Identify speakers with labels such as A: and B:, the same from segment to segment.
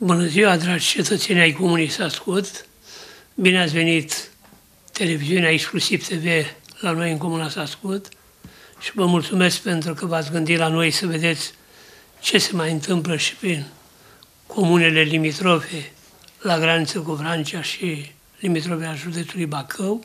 A: Bună ziua, dragi cetățeni ai Comunei Sascut! Bine ați venit televiziunea Exclusiv TV la noi în Comuna Sascut și vă mulțumesc pentru că v-ați gândit la noi să vedeți ce se mai întâmplă și prin comunele limitrofe la graniță cu Vrancea și limitrofe a județului Bacău.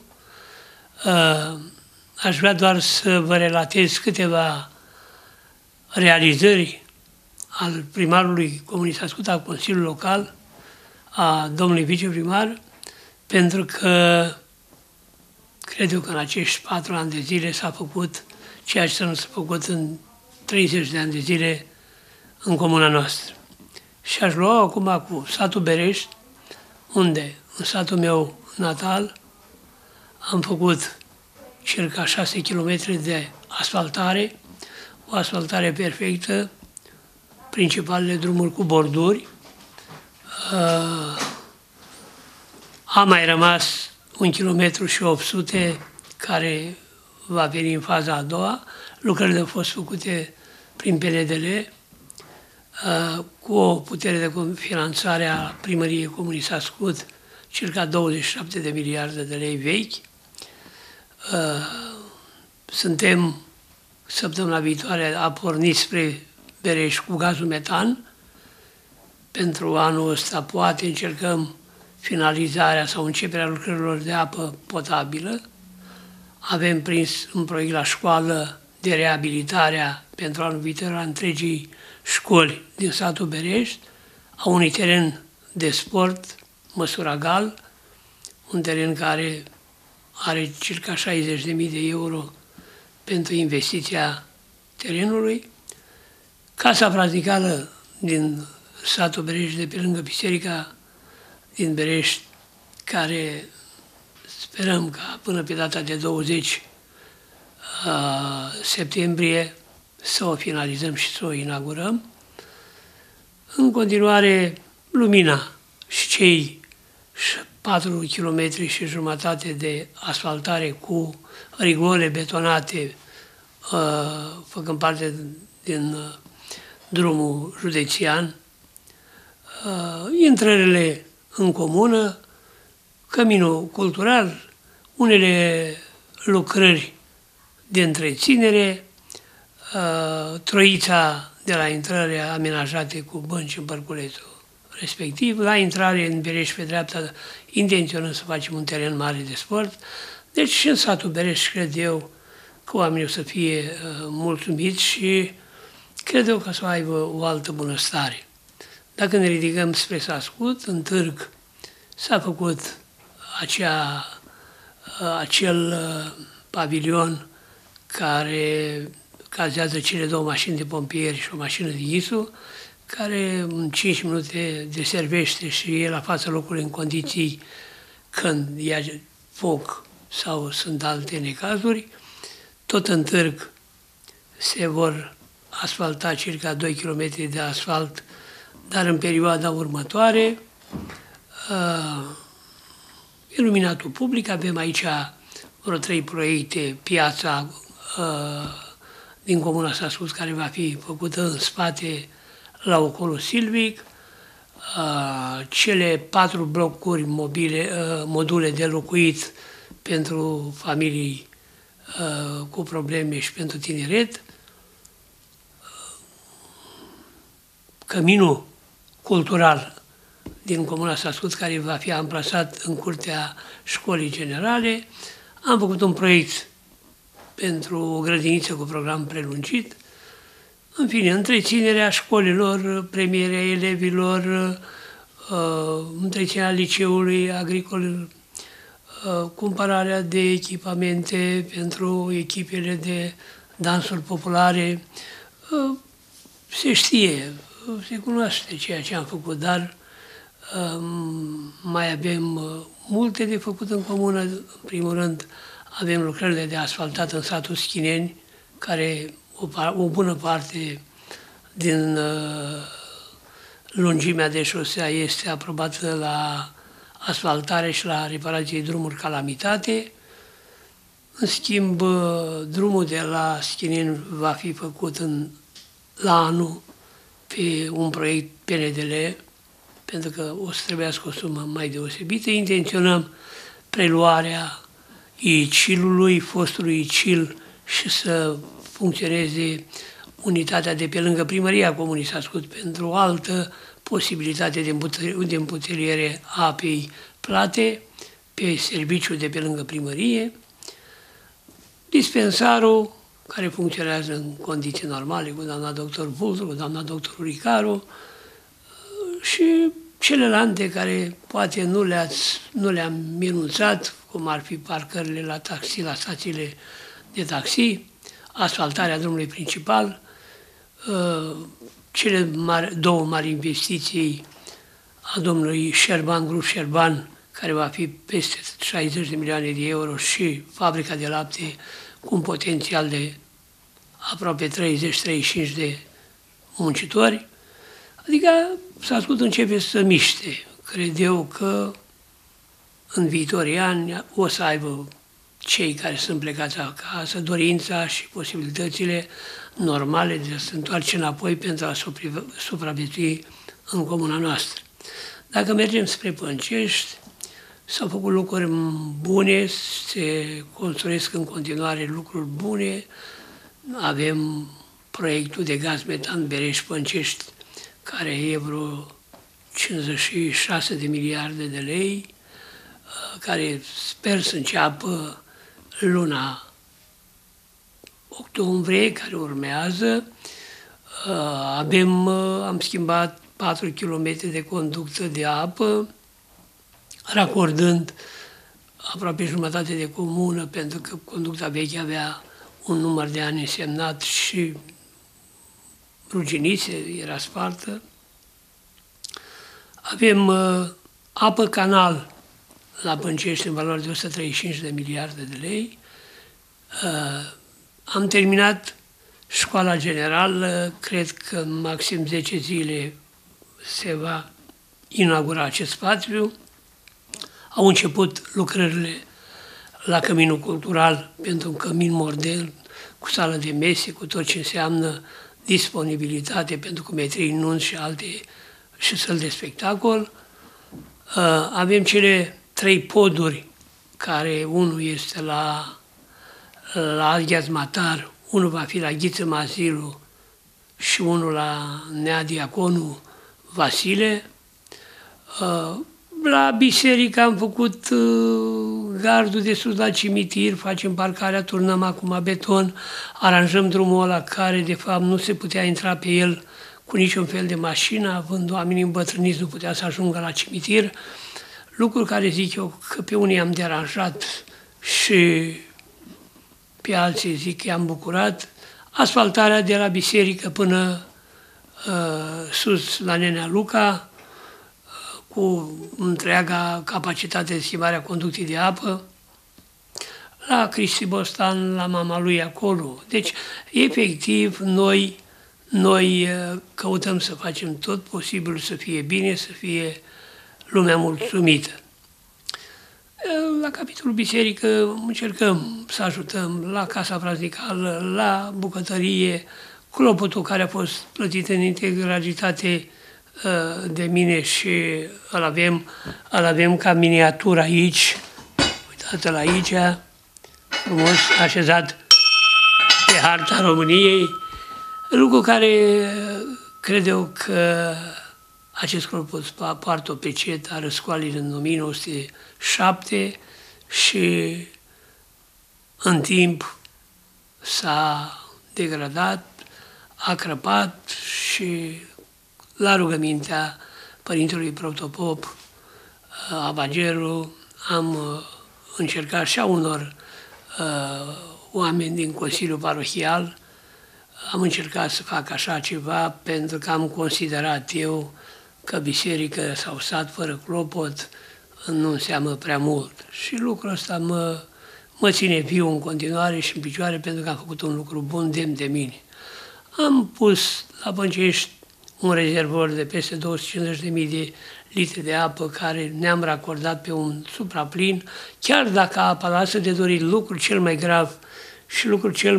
A: Aș vrea doar să vă relatez câteva realizări al primarului Comunei Sascut, al Consiliului Local, a domnului viceprimar, pentru că cred eu că în acești 4 ani de zile s-a făcut ceea ce nu s-a făcut în 30 de ani de zile în comuna noastră. Și aș lua acum cu satul Berești, unde în satul meu natal am făcut circa 6 km de asfaltare, o asfaltare perfectă, principalele drumuri cu borduri. A mai rămas 1,8 km care va veni în faza a doua. Lucrările au fost făcute prin PNDL cu o putere de finanțare a primăriei Comunei Sascut, circa 27 de miliarde de lei vechi. Suntem, săptămâna viitoare, a pornit spre Berești cu gazul metan. Pentru anul ăsta poate încercăm finalizarea sau începerea lucrărilor de apă potabilă. Avem prins un proiect la școală de reabilitare pentru anul viitor a întregii școli din satul Berești, a unui teren de sport, măsura Gal, un teren care are circa 60.000 de euro pentru investiția terenului. Casa praznicală din satul Berești, de pe lângă biserica din Berești, care sperăm ca până pe data de 20 septembrie să o finalizăm și să o inaugurăm. În continuare, lumina și cei 4 km și jumătate de asfaltare cu rigole betonate, făcând parte din drumul județean, intrările în comună, căminul cultural, unele lucrări de întreținere, troița de la intrare amenajate cu bănci în parculețul respectiv, la intrare în Berești pe dreapta intenționăm să facem un teren mare de sport. Deci și în satul Berești cred eu că oamenii o să fie mulțumiți și cred eu că să aibă o altă bunăstare. Dacă ne ridicăm spre Sascut, în Târg s-a făcut acel pavilion care cazează cele 2 mașini de pompieri și o mașină de ghisu, care în 5 minute deservește și e la fața locului în condiții când ia foc sau sunt alte necazuri. Tot în Târg se vor asfalta circa 2 km de asfalt, dar în perioada următoare. Iluminatul public, avem aici vreo 3 proiecte, piața din Comuna Sascut, care va fi făcută în spate la ocolul silvic, cele 4 blocuri module de locuit pentru familii cu probleme și pentru tineret, căminul cultural din Comuna Sascut, care va fi amplasat în curtea școlii generale. Am făcut un proiect pentru o grădiniță cu program prelungit. În fine, întreținerea școlilor, premierea elevilor, întreținerea liceului agricol, cumpărarea de echipamente pentru echipele de dansuri populare. Se știe, se cunoaște ceea ce am făcut, dar mai avem multe de făcut în comună. În primul rând, avem lucrările de asfaltat în satul Schineni, care o bună parte din lungimea de șosea este aprobată la asfaltare și la reparație drumuri calamitate. În schimb, drumul de la Schineni va fi făcut la anul pe un proiect PNDL pentru că o să trebuiască o sumă mai deosebită. Intenționăm preluarea ICIL-ului, fostului ICIL, și să funcționeze unitatea de pe lângă primăria Comunei Sascut pentru o altă posibilitate de îmbuteliere a apei plate pe serviciul de pe lângă primărie. Dispensarul, care funcționează în condiții normale, cu doamna doctor Vultru, cu doamna doctor Ricaru, și celelalte care poate nu le-am minunțat, cum ar fi parcările la taxi, la stațiile de taxi, asfaltarea drumului principal, cele două mari investiții a domnului Șerban, grup Șerban, care va fi peste 60 de milioane de euro, și fabrica de lapte cu un potențial de aproape 30-35 de muncitori. Adică Sascut începe să miște. Cred eu că în viitorii ani o să aibă cei care sunt plecați acasă dorința și posibilitățile normale de a se întoarce înapoi pentru a supraviețui în comuna noastră. Dacă mergem spre Pâncești, s-au făcut lucruri bune, se construiesc în continuare lucruri bune. Avem proiectul de gaz metan Berești-Pâncești, care e vreo 56 de miliarde de lei, care sper să înceapă luna octombrie, care urmează. Am schimbat 4 km de conductă de apă, racordând aproape jumătate de comună, pentru că conducta veche avea un număr de ani însemnat și ruginițe, era spartă. Avem apă canal la Pâncești în valoare de 135 de miliarde de lei. Am terminat școala generală, cred că în maxim 10 zile se va inaugura acest spațiu. Au început lucrările la Căminul Cultural pentru un cămin modern, cu sală de mese, cu tot ce înseamnă disponibilitate pentru cumetrii, nunți și alte și săli de spectacol. Avem cele 3 poduri, care unul este la Aghiaz Matar, unul va fi la Ghiță Mazilu și unul la Nea Diaconu Vasile. La biserică am făcut gardul de sus la cimitir, facem parcarea, turnăm acum beton, aranjăm drumul ăla care de fapt nu se putea intra pe el cu niciun fel de mașină, având oamenii îmbătrâniți nu putea să ajungă la cimitir. Lucruri care zic eu că pe unii am deranjat și pe alții zic că i-am bucurat. Asfaltarea de la biserică până sus la Nenea Luca, cu întreaga capacitate de schimbare a conductii de apă, la Cristi Bostan, la mama lui acolo. Deci, efectiv, noi căutăm să facem tot posibilul să fie bine, să fie lumea mulțumită. La capitolul biserică încercăm să ajutăm la casa praznicală, la bucătărie, clopotul care a fost plătit în integralitate de mine și îl avem ca miniatură aici, uitați-l aici, frumos așezat pe harta României, lucru care cred eu că acest clopot poartă o pecetă a răscoalii în 1907 și în timp s-a degradat, a crăpat și la rugămintea Părintelui Protopop Abageru am încercat și a unor oameni din Consiliul Parohial, am încercat să fac așa ceva pentru că am considerat eu că biserică sau sat fără clopot nu înseamnă prea mult. Și lucrul ăsta mă ține viu în continuare și în picioare pentru că am făcut un lucru bun, demn de mine. Am pus la Pâncești un rezervor de peste 250.000 de litri de apă care ne-am racordat pe un supraplin, chiar dacă apa lasă de dorit. Lucrul cel mai grav și lucrul cel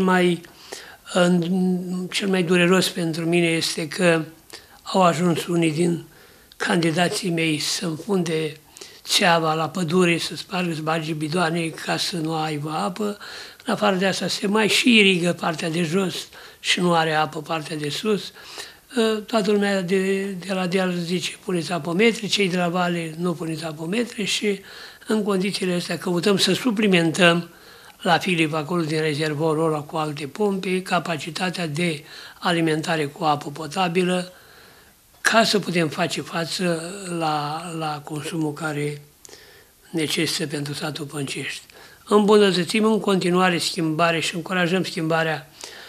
A: mai dureros pentru mine este că au ajuns unii din candidații mei să înfunde țeava la pădure, să spargă, să bage bidoane ca să nu aibă apă. În afară de asta se mai și irigă partea de jos și nu are apă partea de sus. Toată lumea de la deal zice puneți apometre, cei de la vale nu puneți apometre și în condițiile astea căutăm să suplimentăm la Filip acolo din rezervorul ăla cu alte pompe capacitatea de alimentare cu apă potabilă ca să putem face față la consumul care necesită pentru satul Păncești. Îmbunătățim în continuare schimbare și încurajăm schimbarea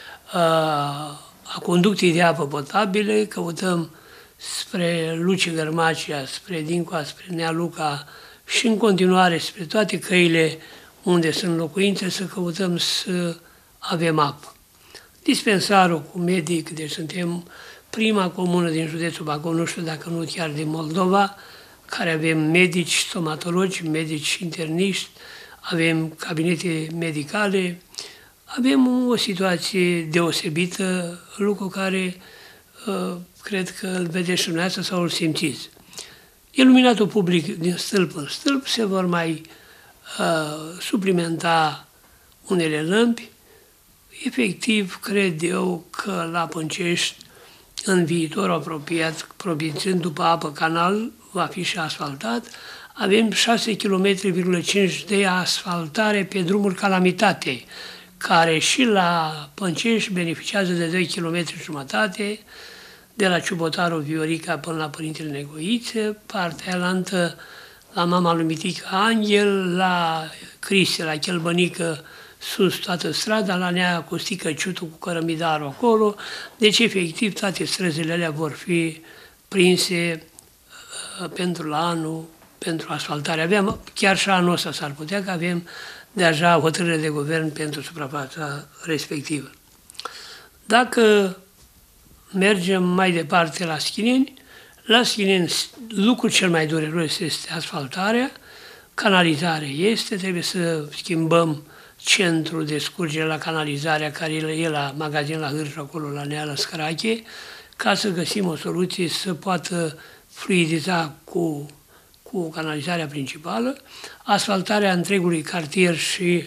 A: a conductei de apă potabile, căutăm spre Luce Gărmacea, spre Dincoa, spre Nealuca și în continuare spre toate căile unde sunt locuințe să căutăm să avem apă. Dispensarul cu medic, deci suntem prima comună din județul Bacău, nu știu dacă nu chiar din Moldova, care avem medici, stomatologi, medici interniști, avem cabinete medicale, avem o situație deosebită, lucru care cred că îl vedeți și dumneavoastră sau îl simțiți. Iluminatul public din stâlp în stâlp se vor mai suplimenta unele lămpi. Efectiv, cred eu că la Păncești, în viitor apropiat, provințând după apă canal, va fi și asfaltat, avem 6,5 km de asfaltare pe drumuri calamitate, care și la Păncești beneficiază de 2,5 km, de la Ciubotarul Viorica până la Părintele Negoițe, partea alantă la Mama lui Mitică Anghel, la Crise, la Chelbănică, sus toată strada, la Nea Costică Ciutu cu Cărămidarul acolo, deci efectiv toate străzile alea vor fi prinse pentru la anul, pentru asfaltare. Aveam, chiar și anul ăsta s-ar putea că avem deja hotărâre de guvern pentru suprafața respectivă. Dacă mergem mai departe la Schineni, lucrul cel mai dureros este asfaltarea, canalizarea este, trebuie să schimbăm centrul de scurgere la canalizarea care e la magazin la Hârș, acolo la Neală Scărache, ca să găsim o soluție să poată fluidiza cu canalizarea principală, asfaltarea întregului cartier și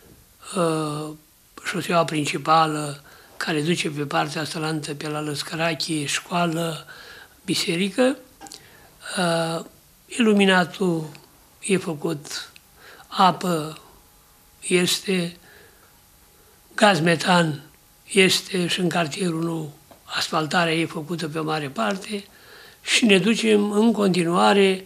A: șoseaua principală care duce pe partea stalantă pe la Lăscărache, școală, biserică. Iluminatul e făcut, apă este, gaz metan este și în cartierul nou, asfaltarea e făcută pe o mare parte și ne ducem în continuare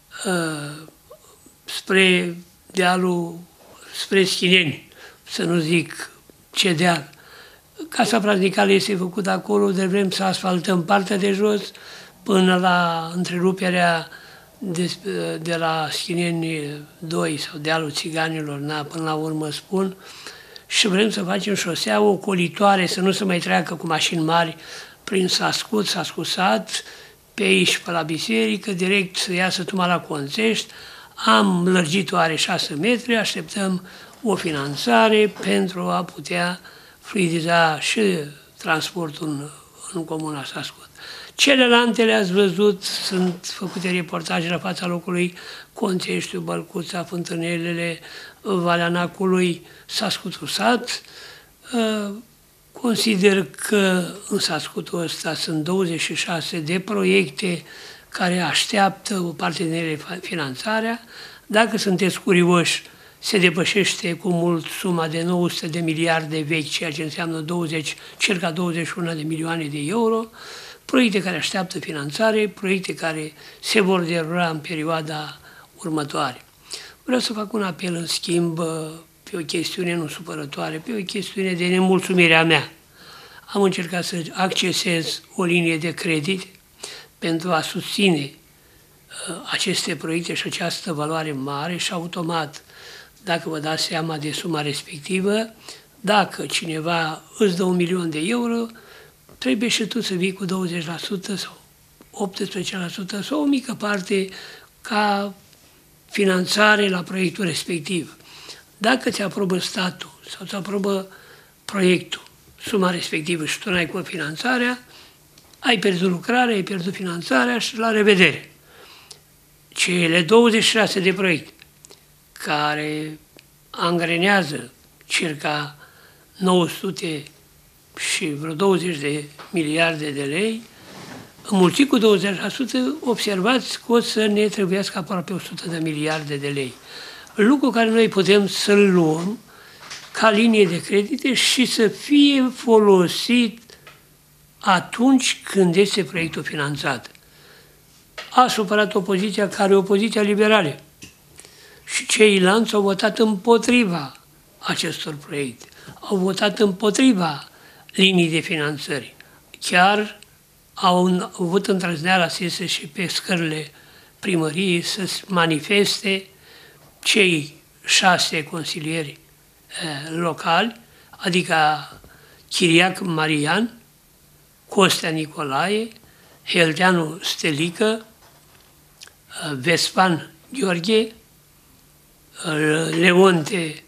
A: spre dealul, spre Schineni, să nu zic ce deal. Casa Praznicală este făcută acolo, de vrem să asfaltăm partea de jos până la întreruperea de la Schineni 2 sau dealul Țiganilor, până la urmă spun, și vrem să facem șosea ocolitoare, să nu se mai treacă cu mașini mari prin Sascut, Sascusat, pe aici, pe la biserică, direct să iasă tocmai la Conțești. Am lărgit-o, are 6 metri, așteptăm o finanțare pentru a putea fluidiza și transportul în comuna Sascut. Celelalte le-ați văzut, sunt făcute reportaje la fața locului, Conțeștiul, Bălcuța, Fântânelele, Valea Nacului, Sascutul Sat. Consider că în Sascutul ăsta sunt 26 de proiecte care așteaptă o parte din ele finanțarea. Dacă sunteți curioși, se depășește cu mult suma de 900 de miliarde vechi, ceea ce înseamnă circa 21 de milioane de euro, proiecte care așteaptă finanțare, proiecte care se vor derula în perioada următoare. Vreau să fac un apel, în schimb, pe o chestiune nu supărătoare, pe o chestiune de nemulțumire a mea. Am încercat să accesez o linie de credit pentru a susține aceste proiecte și această valoare mare și automat, dacă vă dați seama de suma respectivă, dacă cineva îți dă 1 milion de euro, trebuie și tu să vii cu 20% sau 18% sau o mică parte ca finanțare la proiectul respectiv. Dacă ți aprobă statul sau ți aprobă proiectul, suma respectivă și tu n-ai cofinanțarea, ai pierdut lucrarea, ai pierdut finanțarea și la revedere. cele 26 de proiecte care angrenează circa 900 și vreo 20 de miliarde de lei, înmulțit cu 20%, observați că o să ne trebuiască aproape 100 de miliarde de lei. Lucru care noi putem să-l luăm ca linie de credite și să fie folosit atunci când este proiectul finanțat. A supărat opoziția, care e opoziția liberală. Și ceilalți au votat împotriva acestor proiecte. Au votat împotriva linii de finanțări. Chiar au avut îndrăzneala să și pe scările primăriei să manifeste cei 6 consilieri locali, adică Chiriac Marian, Costea Nicolae, Heldeanu Stelică, Vespan Gheorghe, Leonte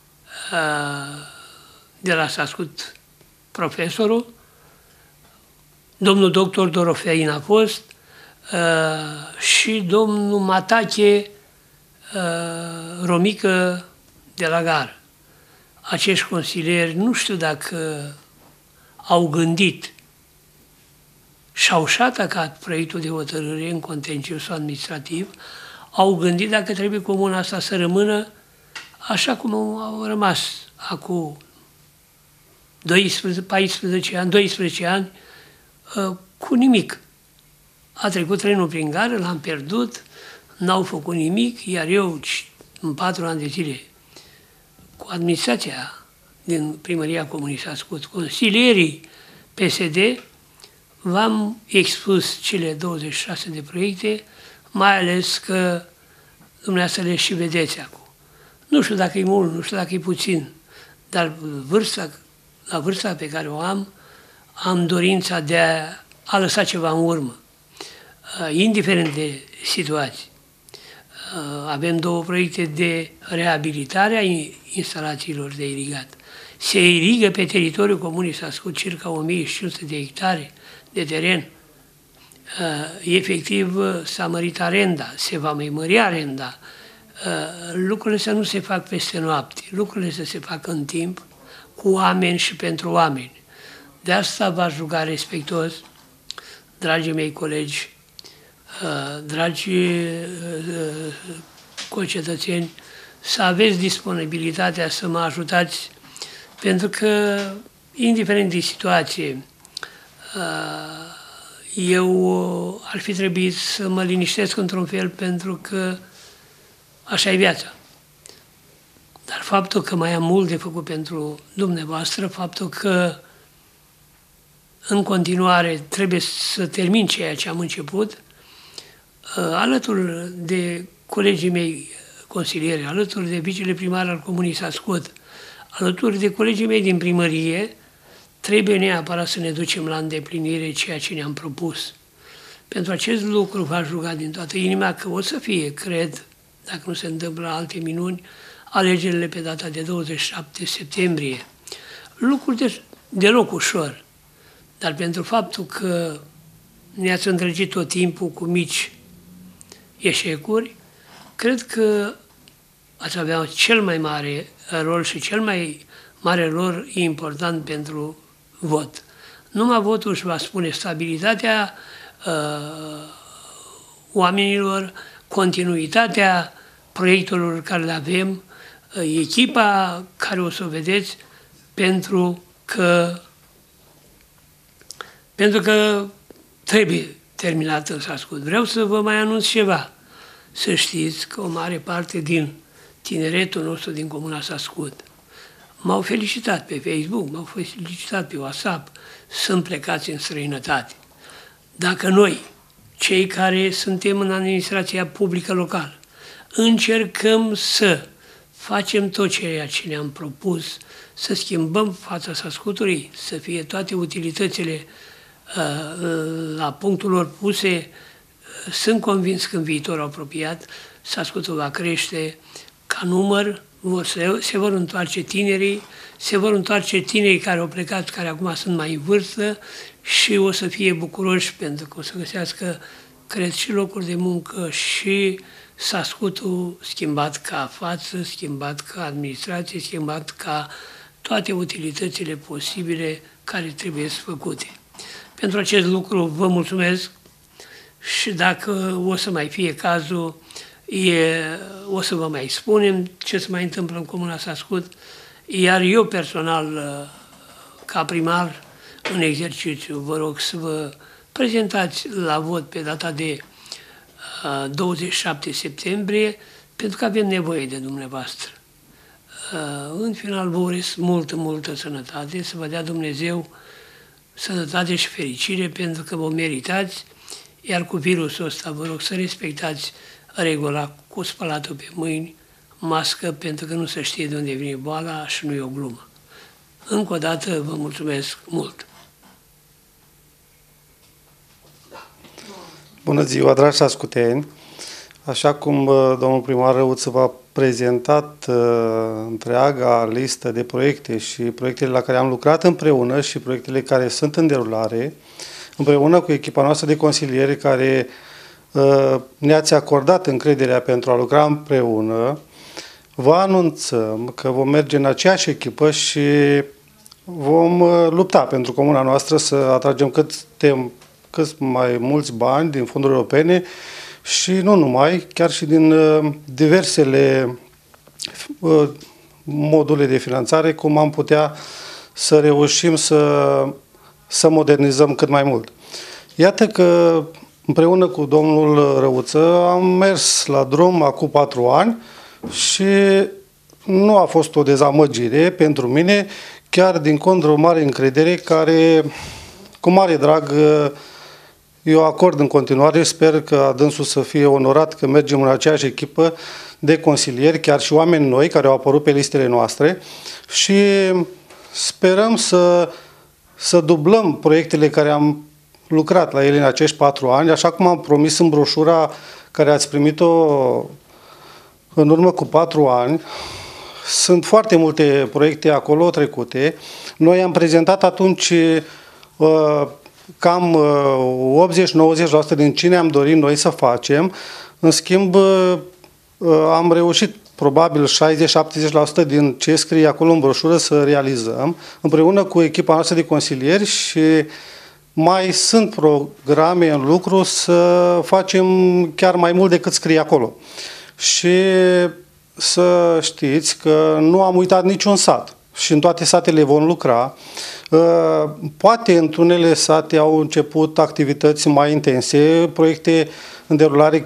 A: de la Sascut, profesorul, domnul doctor Dorofein a fost și domnul Matache Romică de la Gară. Acești consilieri nu știu dacă au gândit și-au și atacat proiectul de hotărâre în contencios administrativ, au gândit dacă trebuie comuna asta să rămână așa cum au rămas acum 12 ani, cu nimic. A trecut trenul prin gară, l-am pierdut, n-au făcut nimic, iar eu, în 4 ani de zile, cu administrația din Primăria Comunei Sascut, consilierii PSD, v-am expus cele 26 de proiecte, mai ales că dumneavoastră le și vedeți acum. Nu știu dacă e mult, nu știu dacă e puțin, dar la vârsta pe care o am dorința de a lăsa ceva în urmă, indiferent de situații. Avem 2 proiecte de reabilitare a instalațiilor de irigat. Se irigă pe teritoriul Comunei Sascut circa 1500 de hectare de teren. Efectiv s-a mărit arenda, se va mai mări arenda. Lucrurile să nu se fac peste noapte, lucrurile să se facă în timp, cu oameni și pentru oameni. De asta v-aș ruga respectuos, dragii mei colegi, dragi concetățeni, să aveți disponibilitatea să mă ajutați, pentru că, indiferent de situație, eu ar fi trebuit să mă liniștesc într-un fel, pentru că așa e viața. Dar faptul că mai am mult de făcut pentru dumneavoastră, faptul că în continuare trebuie să termin ceea ce am început, alături de colegii mei consilieri, alături de vicele primar al Comunei Sascut, alături de colegii mei din primărie, trebuie neapărat să ne ducem la îndeplinire ceea ce ne-am propus. Pentru acest lucru v-aș ruga din toată inima că o să fie, cred, dacă nu se întâmplă alte minuni, alegerile pe data de 27 septembrie. Lucruri deloc ușor, dar pentru faptul că ne-ați îndrăgit tot timpul cu mici eșecuri, cred că ați avea cel mai mare rol și cel mai mare rol important pentru vot. Numai votul își va spune stabilitatea oamenilor, continuitatea proiectelor care le avem, echipa care o să o vedeți, pentru că trebuie terminat în Sascut. Vreau să vă mai anunț ceva. Să știți că o mare parte din tineretul nostru din Comuna Sascut m-au felicitat pe Facebook, m-au felicitat pe WhatsApp, sunt plecați în străinătate. Dacă noi, cei care suntem în administrația publică locală, încercăm să facem tot ceea ce ne-am propus, să schimbăm fața Sascutului, să fie toate utilitățile la punctul lor puse, sunt convins că în viitor apropiat Sascutul va crește ca număr, se vor întoarce tinerii, se vor întoarce tinerii care au plecat, care acum sunt mai în vârstă, și o să fie bucuroși pentru că o să găsească cred, și locuri de muncă și Sascutul schimbat ca față, schimbat ca administrație, schimbat ca toate utilitățile posibile care trebuie făcute. Pentru acest lucru vă mulțumesc și dacă o să mai fie cazul, o să vă mai spunem ce se mai întâmplă în Comuna Sascut, iar eu personal, ca primar în exercițiu, vă rog să vă prezentați la vot pe data de 27 septembrie, pentru că avem nevoie de dumneavoastră. În final, vă urez multă sănătate, să vă dea Dumnezeu sănătate și fericire, pentru că vă meritați, iar cu virusul ăsta vă rog să respectați regula cu spălatul pe mâini, mască, pentru că nu se știe de unde vine boala și nu e o glumă. Încă o dată vă mulțumesc mult!
B: Bună ziua, dragi sascuteni! Așa cum domnul primar Răuță v-a prezentat întreaga listă de proiecte și proiectele la care am lucrat împreună și proiectele care sunt în derulare, împreună cu echipa noastră de consilieri care ne-ați acordat încrederea pentru a lucra împreună, vă anunțăm că vom merge în aceeași echipă și vom lupta pentru comuna noastră să atragem cât mai mulți bani din fonduri europene și nu numai, chiar și din diversele module de finanțare, cum am putea să reușim să modernizăm cât mai mult. Iată că împreună cu domnul Răuță am mers la drum acum 4 ani și nu a fost o dezamăgire pentru mine, chiar din contră o mare încredere care, cu mare drag, eu acord în continuare. Sper că dânsul să fie onorat că mergem în aceeași echipă de consilieri, chiar și oameni noi care au apărut pe listele noastre și sperăm să dublăm proiectele care am lucrat la ele în acești 4 ani, așa cum am promis în broșura care ați primit-o în urmă cu 4 ani. Sunt foarte multe proiecte acolo trecute. Noi am prezentat atunci cam 80-90% din ce ne-am dorit noi să facem. În schimb, am reușit probabil 60-70% din ce scrie acolo în broșură să realizăm, împreună cu echipa noastră de consilieri, și mai sunt programe în lucru să facem chiar mai mult decât scrie acolo. Și să știți că nu am uitat niciun sat și în toate satele vom lucra. Poate într-unele sate au început activități mai intense, proiecte în derulare,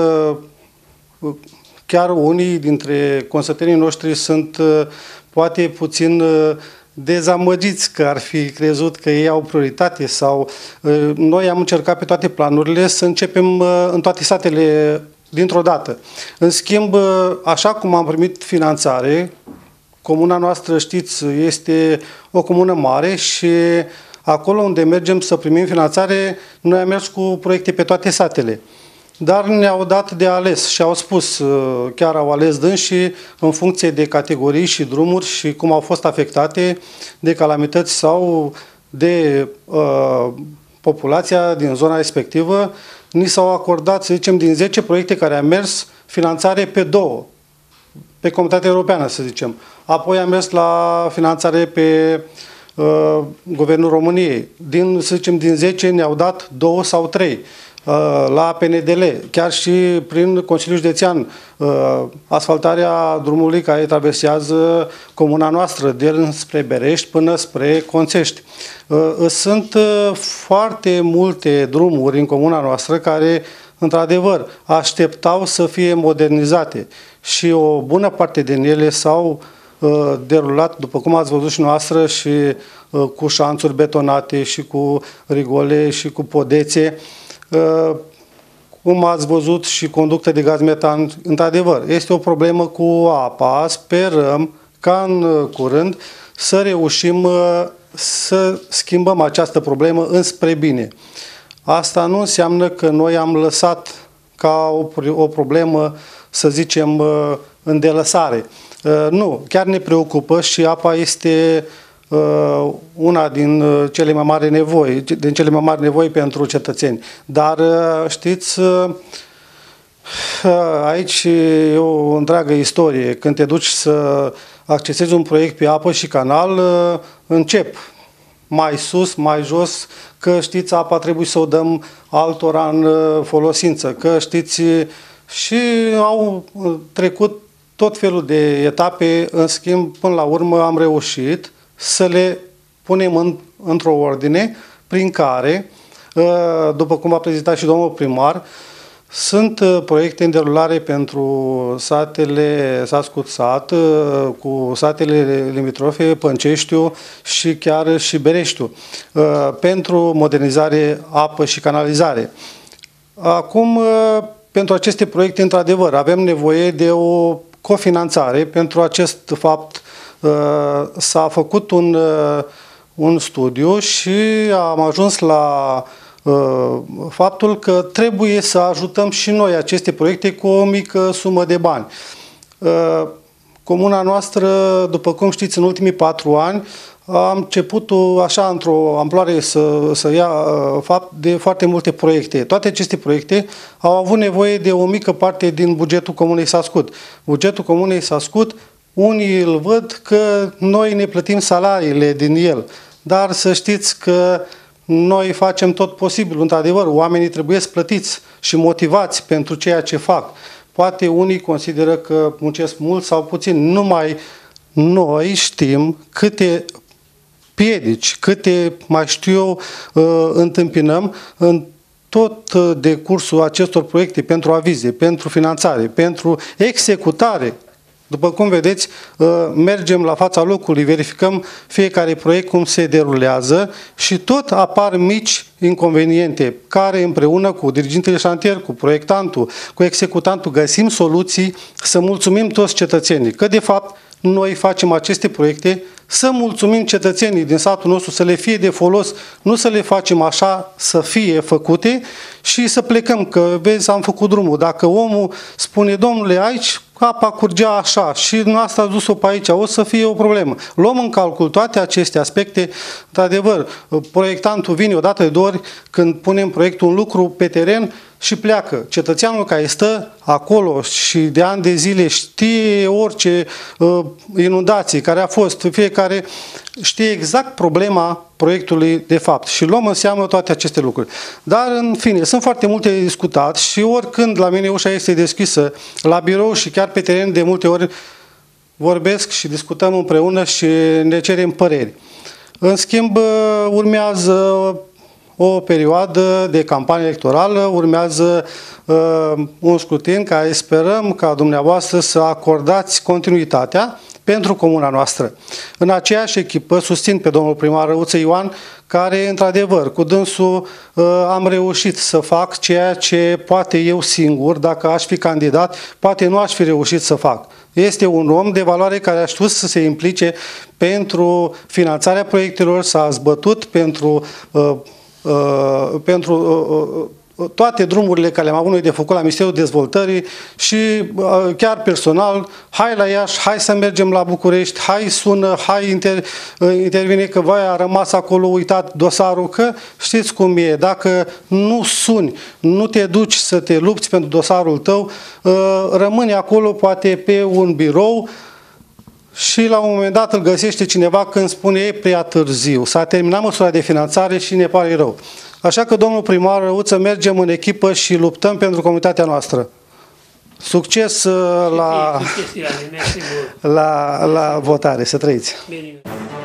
B: chiar unii dintre consătenii noștri sunt poate puțin dezamăgiți că ar fi crezut că ei au prioritate sau noi am încercat pe toate planurile să începem în toate satele dintr-o dată. În schimb, așa cum am primit finanțare, comuna noastră, știți, este o comună mare și acolo unde mergem să primim finanțare, noi am mers cu proiecte pe toate satele. Dar ne-au dat de ales și au spus, chiar au ales dânsii în funcție de categorii și drumuri și cum au fost afectate de calamități sau de populația din zona respectivă. Ni s-au acordat, să zicem, din 10 proiecte care am mers, finanțare pe 2, pe Comunitatea Europeană, să zicem. Apoi am mers la finanțare pe Guvernul României. Să zicem, din 10 ne-au dat 2 sau 3. La PNDL, chiar și prin Consiliul Județean, asfaltarea drumului care traversează comuna noastră, de spre Berești până spre Conțești. Sunt foarte multe drumuri în comuna noastră care, într-adevăr, așteptau să fie modernizate și o bună parte din ele s-au derulat, după cum ați văzut și noastră, și cu șanțuri betonate și cu rigole și cu podețe. Cum ați văzut, și conductă de gaz metan. Într-adevăr, este o problemă cu apa. Sperăm ca în curând să reușim să schimbăm această problemă înspre bine. Asta nu înseamnă că noi am lăsat ca o problemă, să zicem, în delăsare. Nu, chiar ne preocupă și apa este una din cele mai mari nevoi pentru cetățeni. Dar știți, aici e o întreagă istorie. Când te duci să accesezi un proiect pe apă și canal, încep mai sus, mai jos, că știți, apa trebuie să o dăm altora în folosință, că știți, și au trecut tot felul de etape. În schimb, până la urmă am reușit să le punem într-o ordine prin care, după cum a prezentat și domnul primar, sunt proiecte în derulare pentru satele Sascut-Sat, cu satele limitrofe, Pânceștiu și chiar și Bereștiu, pentru modernizare, apă și canalizare. Acum, pentru aceste proiecte, într-adevăr, avem nevoie de o cofinanțare. Pentru acest fapt s-a făcut un studiu și am ajuns la faptul că trebuie să ajutăm și noi aceste proiecte cu o mică sumă de bani. Comuna noastră, după cum știți, în ultimii 4 ani a început așa într-o amploare să ia fapt de foarte multe proiecte. Toate aceste proiecte au avut nevoie de o mică parte din bugetul Comunei Sascut. Bugetul Comunei Sascut, unii îl văd că noi ne plătim salariile din el, dar să știți că noi facem tot posibilul. Într-adevăr, oamenii trebuie să plătiți și motivați pentru ceea ce fac. Poate unii consideră că muncesc mult sau puțin. Numai noi știm câte piedici, câte, mai știu eu, întâmpinăm în tot decursul acestor proiecte pentru avize, pentru finanțare, pentru executare. După cum vedeți, mergem la fața locului, verificăm fiecare proiect cum se derulează și tot apar mici inconveniente care împreună cu dirigintele șantier, cu proiectantul, cu executantul găsim soluții să mulțumim toți cetățenii. Că de fapt noi facem aceste proiecte să mulțumim cetățenii din satul nostru, să le fie de folos, nu să le facem așa să fie făcute și să plecăm, că vezi, am făcut drumul. Dacă omul spune, domnule, aici apa curgea așa și dumneavoastră ați dus-o pe aici, o să fie o problemă. Luăm în calcul toate aceste aspecte. Într-adevăr, proiectantul vine odată de 2 ori când punem proiectul în lucru pe teren și pleacă. Cetățeanul care stă acolo și de ani de zile știe orice inundație care a fost, fiecare știe exact problema proiectului de fapt și luăm în seamă toate aceste lucruri. Dar, în fine, sunt foarte multe de discutat și oricând la mine ușa este deschisă la birou și chiar pe teren, de multe ori vorbesc și discutăm împreună și ne cerem păreri. În schimb, urmează o perioadă de campanie electorală, urmează un scrutin care sperăm ca dumneavoastră să acordați continuitatea pentru comuna noastră. În aceeași echipă susțin pe domnul primar Răuță Ioan, care, într-adevăr, cu dânsul am reușit să fac ceea ce poate eu singur, dacă aș fi candidat, poate nu aș fi reușit să fac. Este un om de valoare care a știut să se implice pentru finanțarea proiectelor, s-a zbătut pentru toate drumurile care le-am avut noi de făcut la Ministerul Dezvoltării și chiar personal, hai la Iași, hai să mergem la București, hai sună, hai intervine că vai, a rămas acolo uitat dosarul, că știți cum e, dacă nu suni, nu te duci să te lupți pentru dosarul tău, rămâne acolo poate pe un birou și la un moment dat îl găsește cineva când spune e prea târziu, s-a terminat măsura de finanțare și ne pare rău. Așa că, domnul primar Răuță, mergem în echipă și luptăm pentru comunitatea noastră. Succes la votare, să trăiți! Bine.